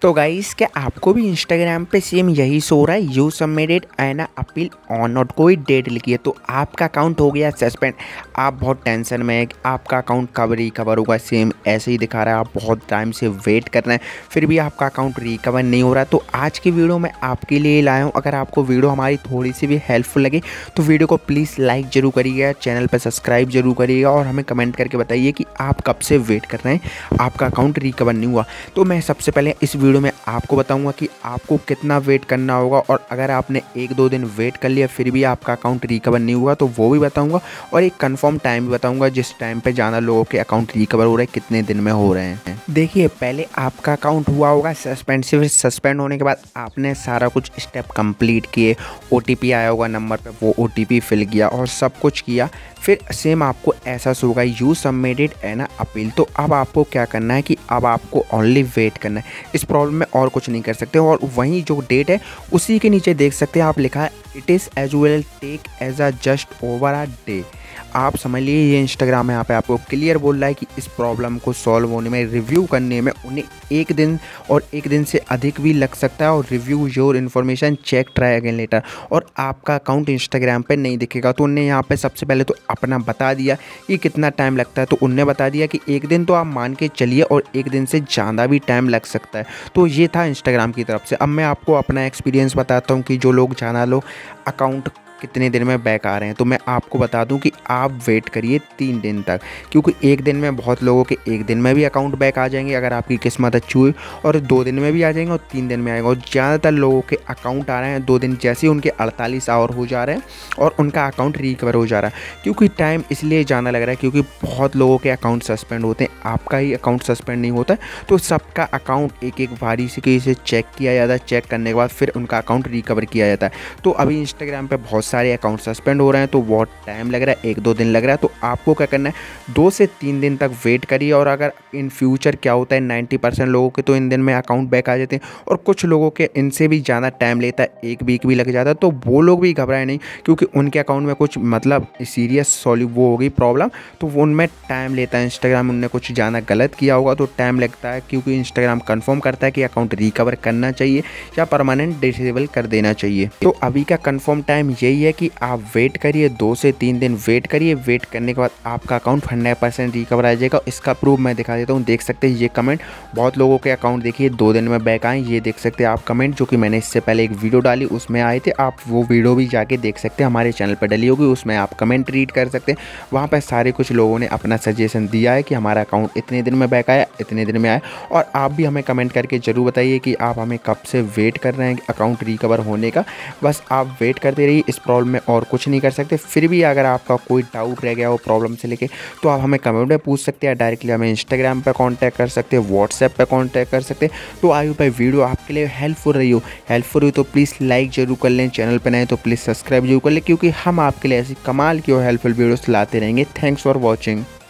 तो गाइस, क्या आपको भी इंस्टाग्राम पे सेम यही शो रहा है, you submitted an appeal on not, कोई डेट लिखी है तो आपका अकाउंट हो गया सस्पेंड। आप बहुत टेंशन में है कि आपका अकाउंट कब रिकवर होगा। सेम ऐसे ही दिखा रहा है, आप बहुत टाइम से वेट कर रहे हैं फिर भी आपका अकाउंट रिकवर नहीं हो रहा। तो आज की वीडियो मैं आपके लिए लाया हूँ। अगर आपको वीडियो हमारी थोड़ी सी भी हेल्पफुल लगे तो वीडियो को प्लीज़ लाइक ज़रूर करिएगा, चैनल पर सब्सक्राइब जरूर करिएगा और हमें कमेंट करके बताइए कि आप कब से वेट कर रहे हैं, आपका अकाउंट रिकवर नहीं हुआ। तो मैं सबसे पहले इस वीडियो में आपको बताऊंगा कि आपको कितना वेट करना होगा, और अगर आपने 1-2 दिन वेट कर लिया फिर भी आपका अकाउंट रिकवर नहीं हुआ तो वो भी बताऊंगा, और एक कंफर्म टाइम भी बताऊंगा जिस टाइम पे ज़्यादा लोगों के अकाउंट रिकवर हो रहे हैं, कितने दिन में हो रहे हैं। देखिए, पहले आपका अकाउंट हुआ होगा सस्पेंड। सिर्फ सस्पेंड होने के बाद आपने सारा कुछ स्टेप कंप्लीट किए, OTP आया होगा नंबर पे, वो OTP फिल किया और सब कुछ किया। फिर सेम आपको ऐसा होगा यू सबमिटेड एन अपील। तो अब आपको क्या करना है कि अब आपको ओनली वेट करना है, इस प्रॉब्लम में और कुछ नहीं कर सकते। और वहीं जो डेट है उसी के नीचे देख सकते हैं आप, लिखा है it is as well take as a just over a day. आप समझ लीजिए ये इंस्टाग्राम यहाँ पे आपको क्लियर बोल रहा है कि इस प्रॉब्लम को सॉल्व होने में, रिव्यू करने में उन्हें 1 दिन और 1 दिन से अधिक भी लग सकता है। और review your information check try again later, और आपका अकाउंट इंस्टाग्राम पे नहीं दिखेगा। तो उन्हें यहाँ पे सबसे पहले तो अपना बता दिया कि कितना टाइम लगता है। तो उनने बता दिया कि 1 दिन तो आप मान के चलिए, और 1 दिन से ज़्यादा भी टाइम लग सकता है। तो ये था इंस्टाग्राम की तरफ से। अब मैं आपको अपना एक्सपीरियंस बताता हूँ कि जो लोग ज़्यादा लोग अकाउंट कितने दिन में बैक आ रहे हैं। तो मैं आपको बता दूं कि आप वेट करिए 3 दिन तक, क्योंकि 1 दिन में बहुत लोगों के 1 दिन में भी अकाउंट बैक आ जाएंगे अगर आपकी किस्मत अच्छी हुई, और 2 दिन में भी आ जाएंगे और 3 दिन में आएंगे। और ज़्यादातर लोगों के अकाउंट आ रहे हैं 2 दिन, जैसे ही उनके 48 आवर हो जा रहे हैं और उनका अकाउंट रिकवर हो जा रहा है। क्योंकि टाइम इसलिए ज़्यादा लग रहा है क्योंकि बहुत लोगों के अकाउंट सस्पेंड होते हैं, आपका ही अकाउंट सस्पेंड नहीं होता है। तो सबका अकाउंट एक एक बारी से चेक किया जाता है, चेक करने के बाद फिर उनका अकाउंट रिकवर किया जाता है। तो अभी इंस्टाग्राम पर बहुत सारे अकाउंट सस्पेंड हो रहे हैं तो बहुत टाइम लग रहा है, 1-2 दिन लग रहा है। तो आपको क्या करना है, 2 से 3 दिन तक वेट करिए। और अगर इन फ्यूचर क्या होता है, 90% लोगों के तो इन दिन में अकाउंट बैक आ जाते हैं, और कुछ लोगों के इनसे भी ज़्यादा टाइम लेता है, 1 वीक भी लग जाता है। तो वो लोग भी घबराए नहीं, क्योंकि उनके अकाउंट में कुछ मतलब सीरियस वो होगी प्रॉब्लम, तो वो उनमें टाइम लेता है। इंस्टाग्राम उनने कुछ ज़्यादा गलत किया होगा तो टाइम लगता है, क्योंकि इंस्टाग्राम कंफर्म करता है कि अकाउंट रिकवर करना चाहिए या परमानेंट डिसेबल कर देना चाहिए। तो अभी का कंफर्म टाइम यही है कि आप वेट करिए, 2 से 3 दिन वेट करिए। वेट करने के बाद आपका अकाउंट 100% रिकवर आ जाएगा। इसका प्रूफ मैं दिखा देता हूँ, देख सकते हैं ये कमेंट, बहुत लोगों के अकाउंट देखिए 2 दिन में बैक आए। ये देख सकते हैं आप कमेंट, जो कि मैंने इससे पहले एक वीडियो डाली उसमें आए थे। आप वो वीडियो भी जाके देख सकते हैं, हमारे चैनल पर डली होगी, उसमें आप कमेंट रीड कर सकते हैं। वहाँ पर सारे कुछ लोगों ने अपना सजेशन दिया है कि हमारा अकाउंट इतने दिन में बैक आया, इतने दिन में आया। और आप भी हमें कमेंट करके ज़रूर बताइए कि आप हमें कब से वेट कर रहे हैं अकाउंट रिकवर होने का। बस आप वेट करते रहिए, इस प्रॉब्लम में और कुछ नहीं कर सकते। फिर भी अगर आपका कोई डाउट रह गया हो प्रॉब्लम से लेके, तो आप हमें कमेंट में पूछ सकते हैं, डायरेक्टली हमें इंस्टाग्राम पे कांटेक्ट कर सकते हैं, व्हाट्सएप पे कांटेक्ट कर सकते हैं। तो आई होप वीडियो आपके लिए हेल्पफुल हुई तो प्लीज़ लाइक जरूर कर लें, चैनल पर नए तो प्लीज़ सब्सक्राइब जरूर कर लें, क्योंकि हम आपके लिए ऐसी कमाल की और हेल्पफुल वीडियोस लाते रहेंगे। Thanks for watching.